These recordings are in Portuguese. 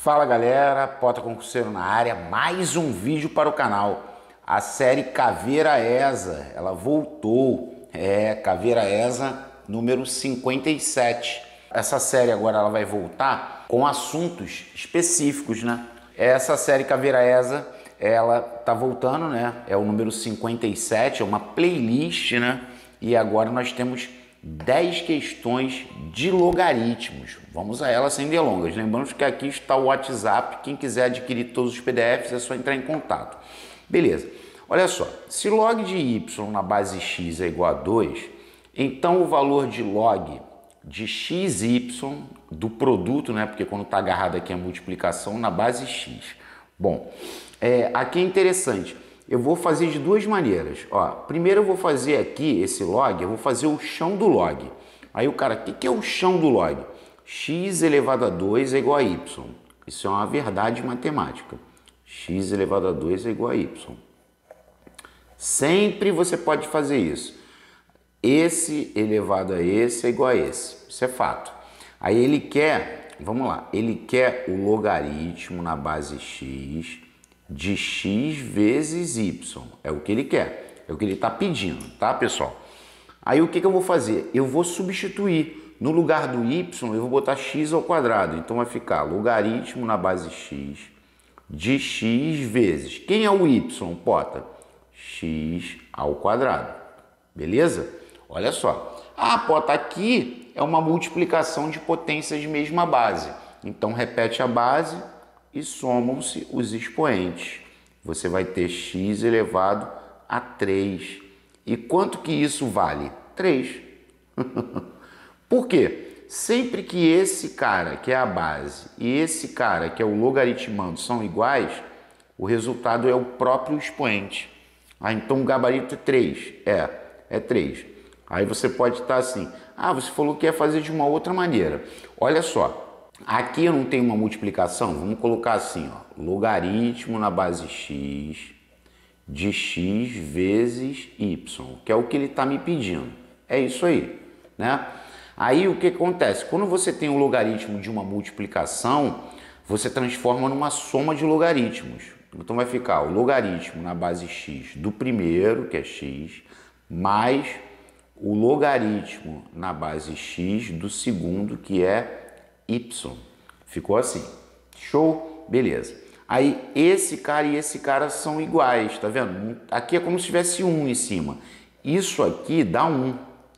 Fala galera, Pota Concurseiro na área, mais um vídeo para o canal. A série Caveira ESA, ela voltou, Caveira ESA número 57. Essa série agora ela vai voltar com assuntos específicos, né? Essa série Caveira ESA, ela tá voltando, né? É o número 57, é uma playlist, né? E agora nós temos 10 questões de logaritmos. Vamos a elas sem delongas. Lembrando que aqui está o WhatsApp. Quem quiser adquirir todos os PDFs é só entrar em contato. Beleza. Olha só. Se log de y na base x é igual a 2, então o valor de log de xy do produto, né? Porque quando está agarrado aqui a multiplicação na base x. Bom, aqui é interessante. Eu vou fazer de duas maneiras. Ó, primeiro eu vou fazer aqui esse log, eu vou fazer o chão do log. Aí o cara, o que é o chão do log? X elevado a 2 é igual a y. Isso é uma verdade matemática. X elevado a 2 é igual a y. Sempre você pode fazer isso. Esse elevado a esse é igual a esse. Isso é fato. Aí ele quer, vamos lá, ele quer o logaritmo na base x de x vezes y. É o que ele quer, é o que ele está pedindo, tá, pessoal? Aí o que eu vou fazer? Eu vou substituir. No lugar do y, eu vou botar x ao quadrado. Então vai ficar logaritmo na base x de x vezes. Quem é o y, Pota? X ao quadrado. Beleza? Olha só. Ah, Pota, aqui é uma multiplicação de potências de mesma base. Então repete a base e somam-se os expoentes. Você vai ter x elevado a 3. E quanto que isso vale? 3. Por quê? Sempre que esse cara, que é a base, e esse cara, que é o logaritmando, são iguais, o resultado é o próprio expoente. Ah, então o gabarito é 3. É 3. Aí você pode estar assim, você falou que ia fazer de uma outra maneira. Olha só. Aqui eu não tenho uma multiplicação, vamos colocar assim, ó, logaritmo na base x de x vezes y, que é o que ele está me pedindo. É isso aí, né? Aí o que acontece? Quando você tem o logaritmo de uma multiplicação, você transforma numa soma de logaritmos. Então vai ficar o logaritmo na base x do primeiro, que é x, mais o logaritmo na base x do segundo, que é y. Ficou assim. Show? Beleza. Aí esse cara e esse cara são iguais, tá vendo? Aqui é como se tivesse 1 em cima. Isso aqui dá 1.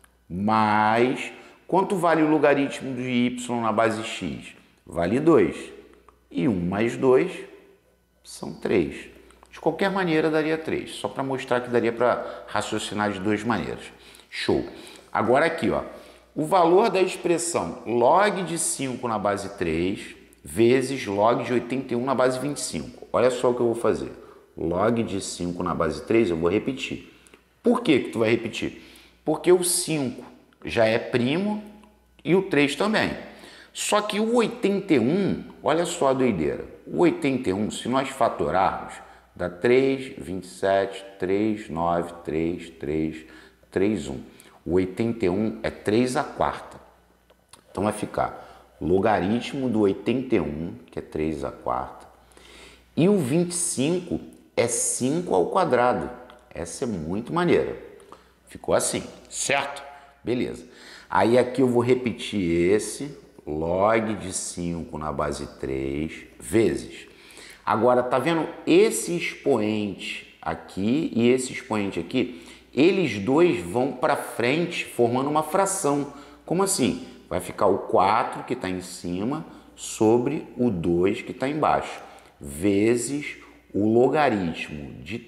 Mas quanto vale o logaritmo de y na base x? Vale 2. E 1 mais 2 são 3. De qualquer maneira daria 3. Só para mostrar que daria para raciocinar de duas maneiras. Show. Agora aqui, ó. O valor da expressão log de 5 na base 3 vezes log de 81 na base 25. Olha só o que eu vou fazer. Log de 5 na base 3 eu vou repetir. Por que tu vai repetir? Porque o 5 já é primo e o 3 também. Só que o 81, olha só a doideira. O 81, se nós fatorarmos, dá 3, 27, 3, 9, 3, 3, 3, 1. O 81 é 3 à quarta. Então vai ficar logaritmo do 81, que é 3 à quarta. E o 25 é 5 ao quadrado. Essa é muito maneira. Ficou assim, certo? Beleza. Aí aqui eu vou repetir esse log de 5 na base 3 vezes. Agora, tá vendo esse expoente aqui e esse expoente aqui? Eles dois vão para frente formando uma fração. Como assim? Vai ficar o 4 que está em cima sobre o 2 que está embaixo, vezes o logaritmo de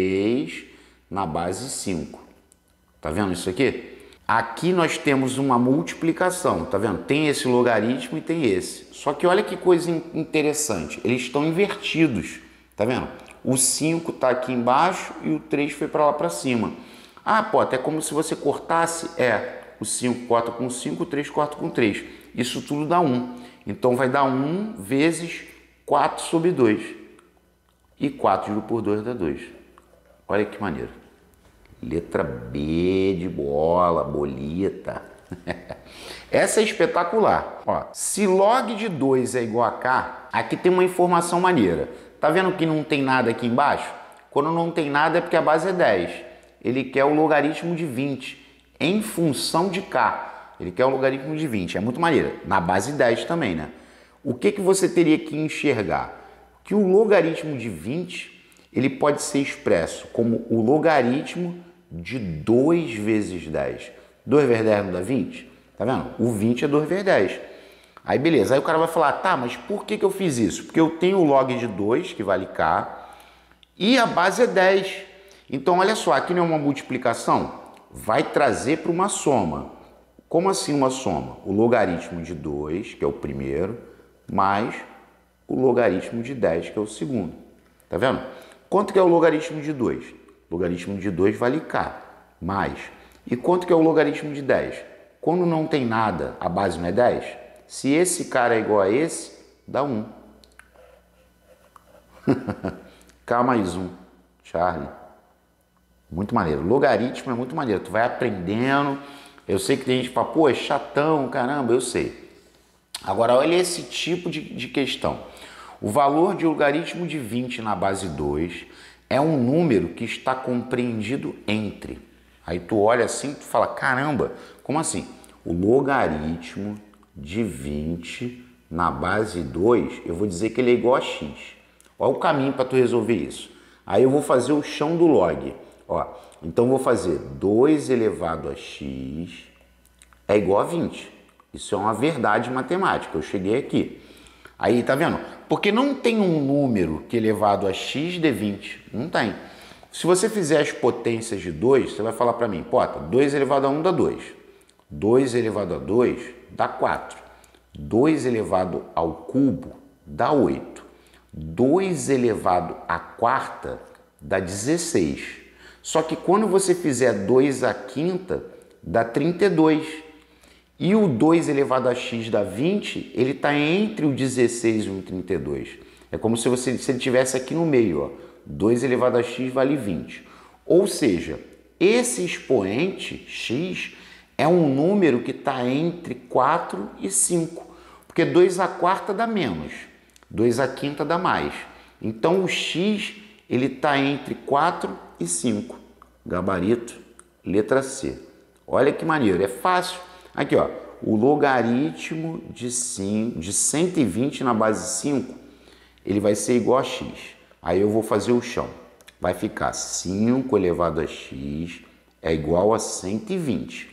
3 na base 5. Tá vendo isso aqui? Aqui nós temos uma multiplicação, tá vendo? Tem esse logaritmo e tem esse. Só que olha que coisa interessante, eles estão invertidos, tá vendo? O 5 está aqui embaixo e o 3 foi para lá para cima. Pô, é como se você cortasse, o 5 corta com 5, o 3 corta com 3. Isso tudo dá 1. Então vai dar 1 vezes 4 sobre 2. E 4 dividido por 2 dá 2. Olha que maneiro. Letra B de bola, bolita. Essa é espetacular. Ó, se log de 2 é igual a k, aqui tem uma informação maneira. Tá vendo que não tem nada aqui embaixo? Quando não tem nada é porque a base é 10. Ele quer o logaritmo de 20 em função de k. Ele quer o logaritmo de 20. É muito maneiro. Na base 10 também, né? O que você teria que enxergar? Que o logaritmo de 20 ele pode ser expresso como o logaritmo de 2 vezes 10. 2 vezes 10 não dá 20? Tá vendo? O 20 é 2 vezes 10. Aí beleza, aí o cara vai falar, tá, mas por que eu fiz isso? Porque eu tenho o log de 2, que vale k, e a base é 10. Então olha só, aqui não é uma multiplicação? Vai trazer para uma soma. Como assim uma soma? O logaritmo de 2, que é o primeiro, mais o logaritmo de 10, que é o segundo. Tá vendo? Quanto que é o logaritmo de 2? O logaritmo de 2 vale k, mais. E quanto que é o logaritmo de 10? Quando não tem nada, a base não é 10? Se esse cara é igual a esse, dá 1. K mais 1, Charlie. Muito maneiro. Logaritmo é muito maneiro. Tu vai aprendendo. Eu sei que tem gente que fala, pô, é chatão, caramba, eu sei. Agora, olha esse tipo de questão. O valor de logaritmo de 20 na base 2 é um número que está compreendido entre. Aí tu olha assim e tu fala, caramba, como assim? O logaritmo de 20 na base 2, eu vou dizer que ele é igual a x. Olha o caminho para tu resolver isso. Aí eu vou fazer o chão do log. Ó, então eu vou fazer 2 elevado a x é igual a 20. Isso é uma verdade matemática, eu cheguei aqui. Aí, tá vendo? Porque não tem um número que elevado a x dê 20. Não tem. Se você fizer as potências de 2, você vai falar para mim, pô, 2 elevado a 1 dá 2. 2 elevado a 2 dá 4. 2 elevado ao cubo dá 8. 2 elevado à quarta dá 16. Só que quando você fizer 2 à quinta, dá 32. E o 2 elevado a x dá 20, ele está entre o 16 e o 32. É como se ele estivesse aqui no meio, ó. 2 elevado a x vale 20. Ou seja, esse expoente, x, é um número que está entre 4 e 5. Porque 2 à quarta dá menos, 2 à quinta dá mais. Então o x ele está entre 4 e 5. Gabarito, letra C. Olha que maneiro, é fácil. Aqui, ó, o logaritmo de 120 na base 5, ele vai ser igual a x. Aí eu vou fazer o chão. Vai ficar 5 elevado a x é igual a 120.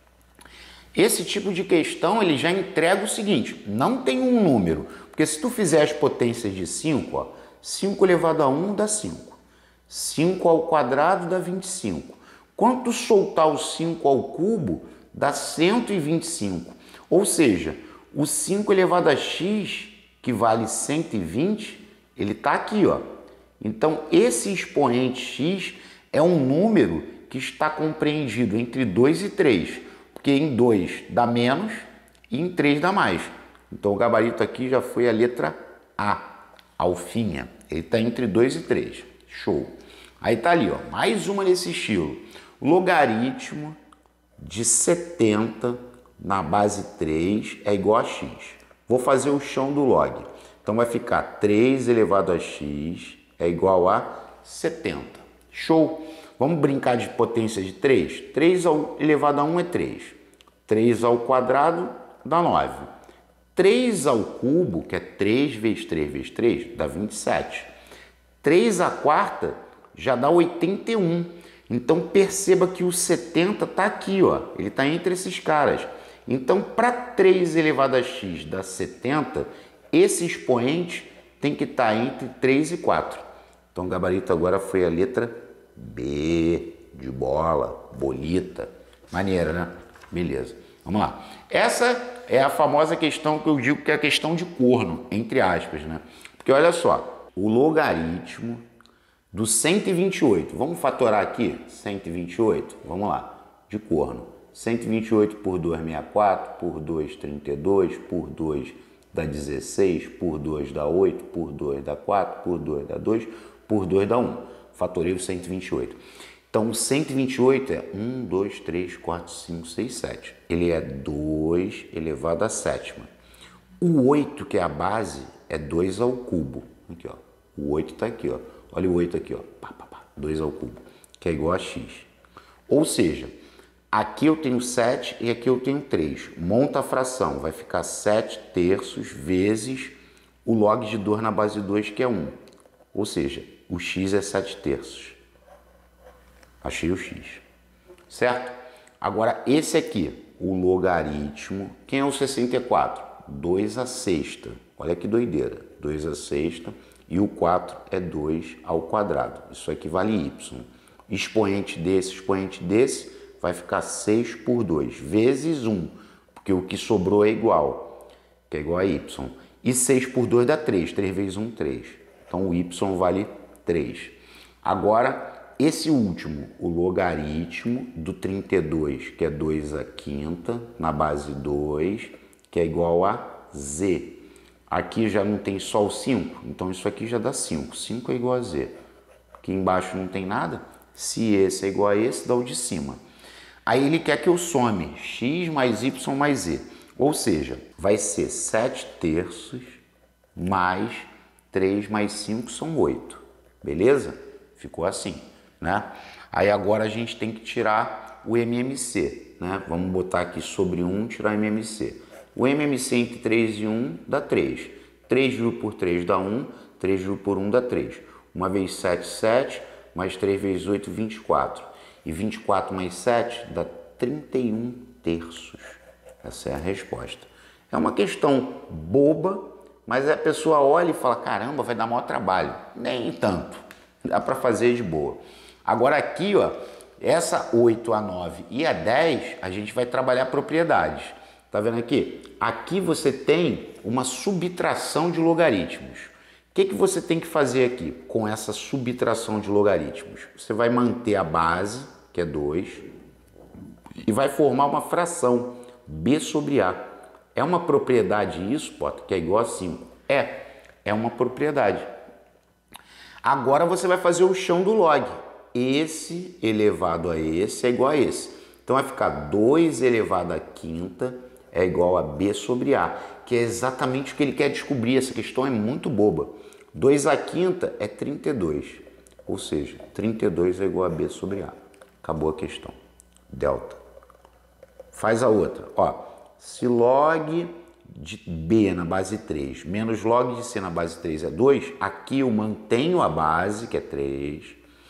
Esse tipo de questão, ele já entrega o seguinte, não tem um número. Porque se tu fizer as potências de 5, ó, 5 elevado a 1 dá 5. 5 ao quadrado dá 25. Quando tu soltar o 5 ao cubo, dá 125. Ou seja, o 5 elevado a x, que vale 120, ele está aqui, ó. Então, esse expoente x é um número que está compreendido entre 2 e 3, porque em 2 dá menos e em 3 dá mais. Então, o gabarito aqui já foi a letra A, alfinha. Ele está entre 2 e 3. Show. Aí tá ali, ó, mais uma nesse estilo. Logaritmo de 70 na base 3 é igual a x. Vou fazer o chão do log. Então vai ficar 3 elevado a x é igual a 70. Show! Vamos brincar de potência de 3? 3 elevado a 1 é 3. 3 ao quadrado dá 9. 3 ao cubo, que é 3 vezes 3 vezes 3, dá 27. 3 à quarta já dá 81. Então, perceba que o 70 está aqui, ó. Ele está entre esses caras. Então, para 3 elevado a x dá 70, esse expoente tem que estar entre 3 e 4. Então, o gabarito agora foi a letra B, de bola, bolita. Maneira, né? Beleza. Vamos lá. Essa é a famosa questão que eu digo que é a questão de corno, entre aspas, né? Porque olha só, o logaritmo do 128, vamos fatorar aqui 128, vamos lá, de corno. 128 por 2, 64, por 2, 32, por 2 dá 16, por 2 dá 8, por 2 dá 4, por 2 dá 2, por 2 dá 1. Fatorei o 128. Então, 128 é 1, 2, 3, 4, 5, 6, 7. Ele é 2 elevado à sétima. O 8, que é a base, é 2 ao cubo. Aqui, ó. O 8 está aqui, ó. Olha o 8 aqui, ó. 2 ao cubo, que é igual a x. Ou seja, aqui eu tenho 7 e aqui eu tenho 3. Monta a fração, vai ficar 7 terços vezes o log de 2 na base de 2, que é 1. Ou seja, o x é 7 terços. Achei o x. Certo? Agora, esse aqui, o logaritmo. Quem é o 64? 2 à sexta. Olha que doideira. 2 à sexta. E o 4 é 2 ao quadrado. Isso aqui vale y. Expoente desse, vai ficar 6 por 2, vezes 1. Porque o que sobrou é igual, que é igual a y. E 6 por 2 dá 3. 3 vezes 1, 3. Então, o y vale 3. Agora, esse último, o logaritmo do 32, que é 2 à quinta, na base 2, que é igual a z. Aqui já não tem só o 5, então isso aqui já dá 5. 5 é igual a z. Aqui embaixo não tem nada. Se esse é igual a esse, dá o de cima. Aí ele quer que eu some x mais y mais z. Ou seja, vai ser 7 terços mais 3 mais 5 são 8. Beleza? Ficou assim, né? Aí agora a gente tem que tirar o MMC, né? Vamos botar aqui sobre 1, tirar MMC. O MMC entre 3 e 1 dá 3. 3 dividido por 3 dá 1. 3 dividido por 1 dá 3. 1 vezes 7, 7. Mais 3 vezes 8, 24. E 24 mais 7 dá 31 terços. Essa é a resposta. É uma questão boba, mas a pessoa olha e fala, caramba, vai dar maior trabalho. Nem tanto. Dá para fazer de boa. Agora aqui, ó, essa 8, a 9 e a 10, a gente vai trabalhar propriedades. Tá vendo aqui? Aqui você tem uma subtração de logaritmos. O que você tem que fazer aqui com essa subtração de logaritmos? Você vai manter a base, que é 2, e vai formar uma fração, b sobre a. É uma propriedade isso, Potter, que é igual a 5? É uma propriedade. Agora você vai fazer o chão do log. Esse elevado a esse é igual a esse. Então vai ficar 2 elevado à quinta é igual a b sobre a, que é exatamente o que ele quer descobrir. Essa questão é muito boba. 2 à quinta é 32, ou seja, 32 é igual a b sobre a. Acabou a questão. Delta. Faz a outra. Ó, se log de b na base 3 menos log de c na base 3 é 2, aqui eu mantenho a base, que é 3,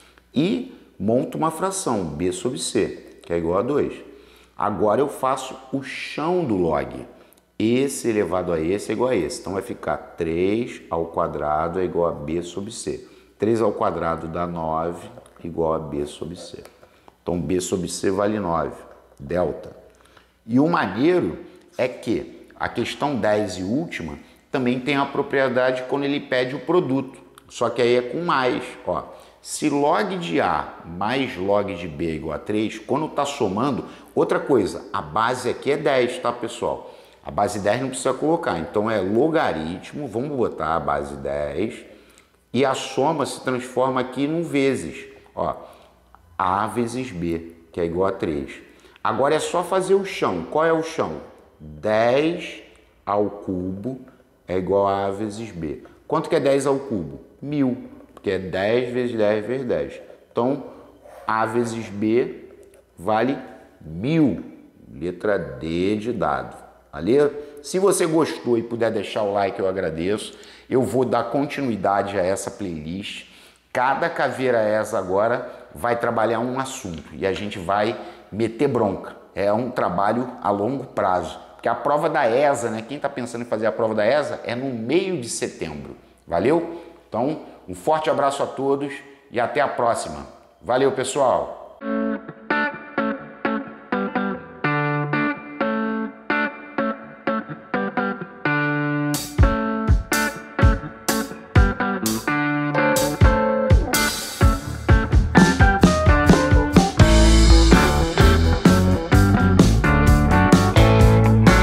e monto uma fração, b sobre c, que é igual a 2. Agora eu faço o chão do log. Esse elevado a esse é igual a esse. Então vai ficar 3 ao quadrado é igual a b sobre c. 3 ao quadrado dá 9 igual a b sobre c. Então b sobre c vale 9. Delta. E o maneiro é que a questão 10 e última também tem a propriedade quando ele pede o produto. Só que aí é com mais. Ó. Se log de A mais log de B é igual a 3, quando está somando, outra coisa, a base aqui é 10, tá, pessoal? A base 10 não precisa colocar, então é logaritmo, vamos botar a base 10, e a soma se transforma aqui num vezes, ó, A vezes B, que é igual a 3. Agora é só fazer o chão. Qual é o chão? 10 ao cubo é igual a A vezes B. Quanto que é 10 ao cubo? 1000. Porque é 10 vezes 10 vezes 10. Então, A vezes B vale 1000. Letra D de dado. Valeu? Se você gostou e puder deixar o like, eu agradeço. Eu vou dar continuidade a essa playlist. Cada caveira essa agora vai trabalhar um assunto. E a gente vai meter bronca. É um trabalho a longo prazo. Porque a prova da ESA, né? Quem está pensando em fazer a prova da ESA é no meio de setembro. Valeu? Então, um forte abraço a todos e até a próxima. Valeu, pessoal!